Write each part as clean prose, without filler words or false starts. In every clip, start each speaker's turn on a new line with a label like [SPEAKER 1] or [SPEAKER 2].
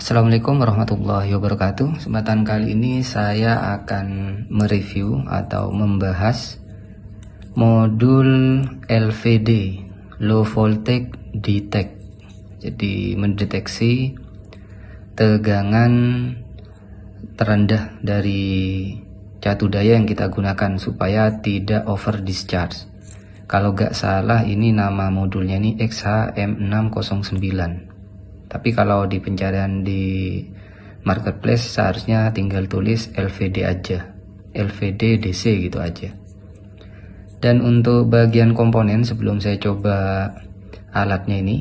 [SPEAKER 1] Assalamualaikum warahmatullahi wabarakatuh. Kesempatan kali ini saya akan mereview atau membahas modul LVD, Low Voltage Detect. Jadi mendeteksi tegangan terendah dari catu daya yang kita gunakan supaya tidak over discharge. Kalau gak salah ini nama modulnya ini XHM609. Tapi kalau di pencarian di marketplace seharusnya tinggal tulis LVD aja, LVD DC gitu aja. Dan untuk bagian komponen sebelum saya coba alatnya ini,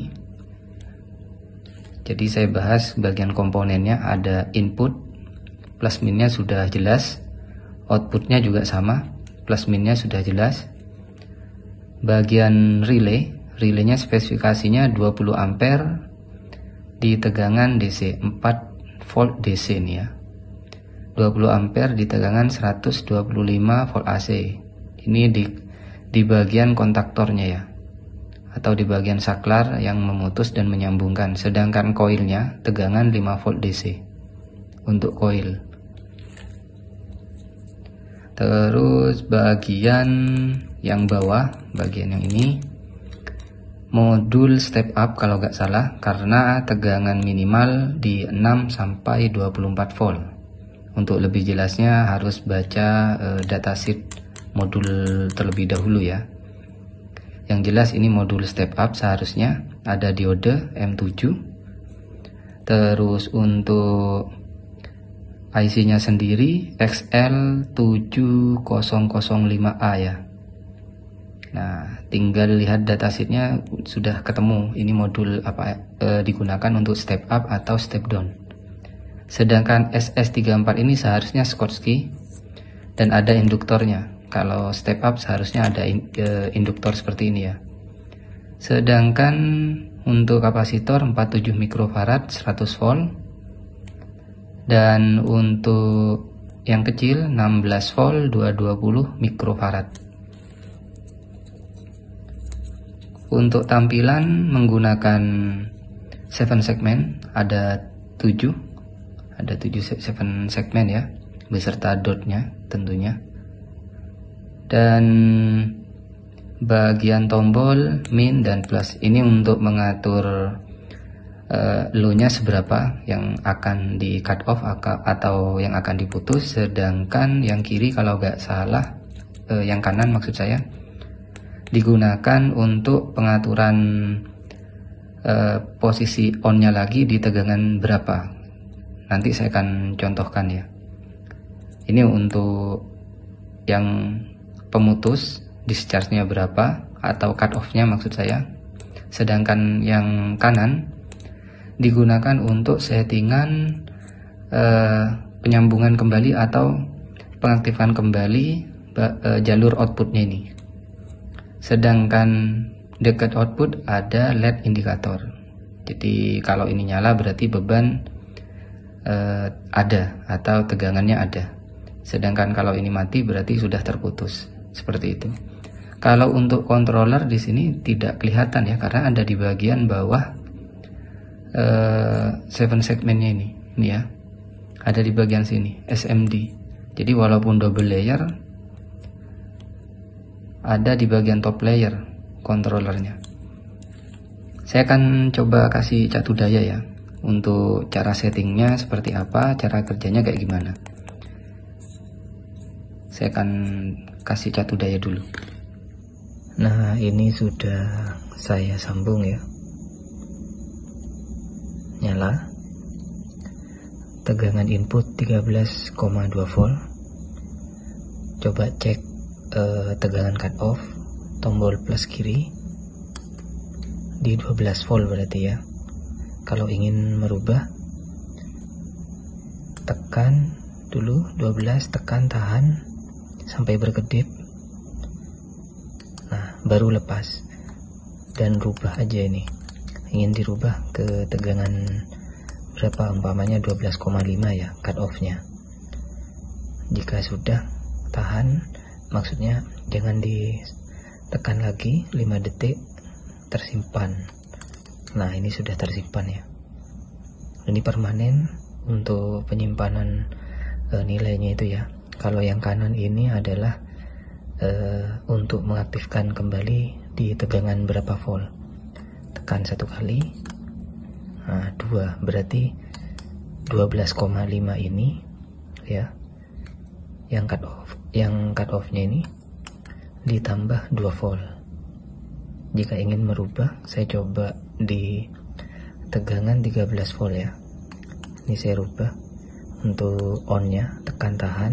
[SPEAKER 1] jadi saya bahas bagian komponennya. Ada input, plus minnya sudah jelas, outputnya juga sama, plus minnya sudah jelas. Bagian relaynya spesifikasinya 20 ampere di tegangan DC 4 volt DC nih ya, 20 ampere di tegangan 125 volt AC. Ini di bagian kontaktornya ya, atau di bagian saklar yang memutus dan menyambungkan. Sedangkan koilnya tegangan 5 volt DC untuk koil. Terus bagian yang bawah, bagian yang ini modul step up kalau nggak salah, karena tegangan minimal di 6 sampai 24 volt. Untuk lebih jelasnya harus baca datasheet modul terlebih dahulu ya. Yang jelas ini modul step up, seharusnya ada diode M7. Terus untuk IC nya sendiri XL7005A ya. Nah, tinggal lihat datasheetnya sudah ketemu ini modul apa digunakan untuk step up atau step down. Sedangkan SS34 ini seharusnya Schottky dan ada induktornya. Kalau step up seharusnya ada induktor seperti ini ya. Sedangkan untuk kapasitor 47 mikrofarad 100 volt, dan untuk yang kecil 16 volt 220 mikrofarad. Untuk tampilan menggunakan 7 segmen, ada 7 segmen ya, beserta dotnya tentunya. Dan bagian tombol min dan plus ini untuk mengatur low-nya seberapa yang akan di cut off atau yang akan diputus. Sedangkan yang kiri kalau nggak salah, yang kanan maksud saya, digunakan untuk pengaturan posisi on-nya lagi di tegangan berapa. Nanti saya akan contohkan ya. Ini untuk yang pemutus discharge-nya berapa atau cut off-nya maksud saya. Sedangkan yang kanan digunakan untuk settingan penyambungan kembali atau pengaktifan kembali jalur outputnya ini. Sedangkan dekat output ada LED indikator. Jadi kalau ini nyala berarti beban ada atau tegangannya ada. Sedangkan kalau ini mati berarti sudah terputus. Seperti itu. Kalau untuk controller di sini tidak kelihatan ya, karena ada di bagian bawah 7 segmennya ini ya. Ada di bagian sini SMD. Jadi walaupun double layer, ada di bagian top layer controllernya. Saya akan coba kasih catu daya ya, untuk cara settingnya seperti apa, cara kerjanya kayak gimana. Saya akan kasih catu daya dulu. Nah, ini sudah saya sambung ya, nyala. Tegangan input 13,2 volt. Coba cek tegangan cut off, tombol plus kiri di 12 volt berarti ya. Kalau ingin merubah, tekan dulu 12, tekan, tahan sampai berkedip. Nah, baru lepas dan rubah aja ini. Ingin dirubah ke tegangan berapa, umpamanya 12,5 ya cut off nya. Jika sudah, tahan, maksudnya jangan ditekan lagi, 5 detik, tersimpan. Nah, ini sudah tersimpan ya. Ini permanen untuk penyimpanan nilainya itu ya. Kalau yang kanan ini adalah untuk mengaktifkan kembali di tegangan berapa volt. Tekan 1 kali, nah 2 berarti 12,5 ini ya, yang cut off-nya ini ditambah 2 volt. Jika ingin merubah, saya coba di tegangan 13 volt ya. Ini saya rubah untuk on-nya, tekan tahan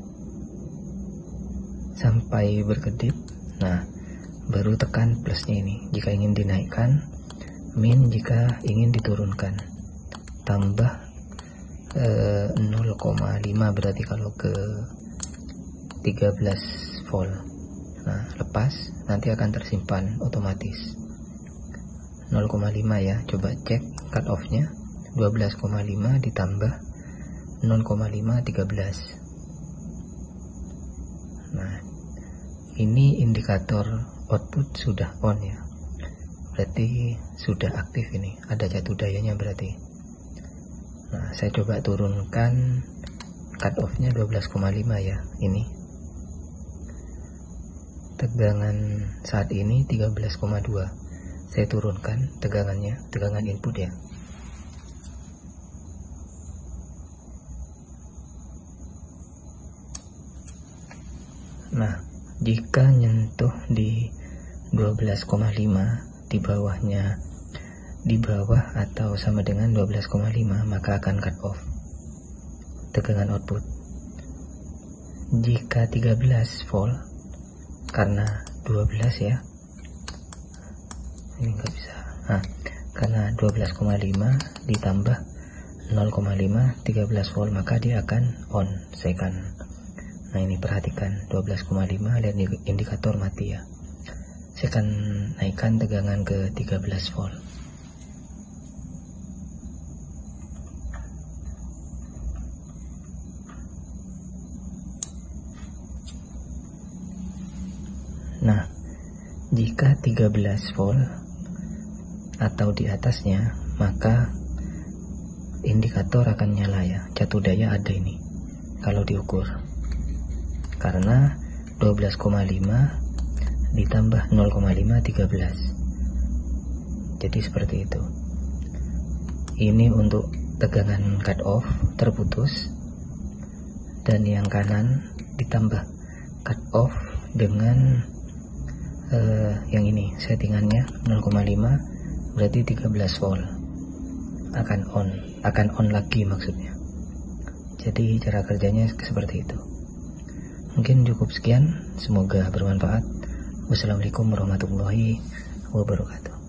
[SPEAKER 1] sampai berkedip. Nah, baru tekan plusnya ini jika ingin dinaikkan, min jika ingin diturunkan, tambah 0,5 berarti kalau ke 13 volt. Nah, lepas nanti akan tersimpan otomatis 0,5 ya. Coba cek cut off nya 12,5 ditambah 0,5 13. Nah, ini indikator output sudah on ya, berarti sudah aktif, ini ada jatuh dayanya berarti. Nah, saya coba turunkan cut off nya 12,5 ya. Ini tegangan saat ini 13,2. Saya turunkan tegangannya, tegangan input ya. Nah, jika nyentuh di 12,5, di bawahnya, di bawah atau sama dengan 12,5, maka akan cut off tegangan output. Jika 13 volt, karena 12 ya, ini nggak bisa. Nah, karena 12,5 ditambah 0,5 13 volt, maka dia akan on second. Nah, ini perhatikan 12,5, lihat indikator mati ya. Saya akan naikkan tegangan ke 13 volt. Nah, jika 13 volt atau di atasnya, maka indikator akan nyala ya, jatuh daya ada ini kalau diukur. Karena 12,5 ditambah 0,5 13. Jadi seperti itu. Ini untuk tegangan cut off terputus, dan yang kanan ditambah cut off dengan yang ini settingannya 0,5 berarti 13 volt akan on lagi maksudnya. Jadi cara kerjanya seperti itu. Mungkin cukup sekian, semoga bermanfaat. Wassalamualaikum warahmatullahi wabarakatuh.